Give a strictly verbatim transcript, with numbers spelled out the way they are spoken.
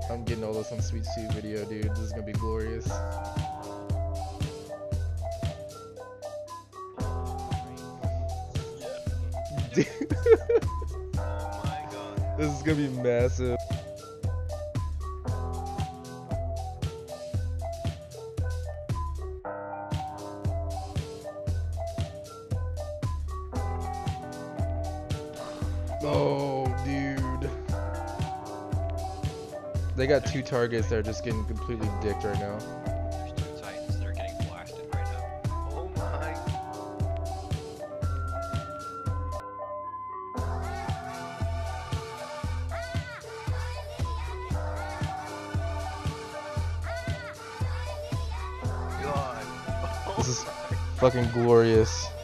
I'm getting all this on Sweet Suit video, dude. This is gonna be glorious. Dude. Oh my god. This is gonna be massive. Oh, dude. They got two targets that are just getting completely dicked right now. There's two Titans that are getting blasted right now. Oh my. God. Oh This is my. fucking glorious.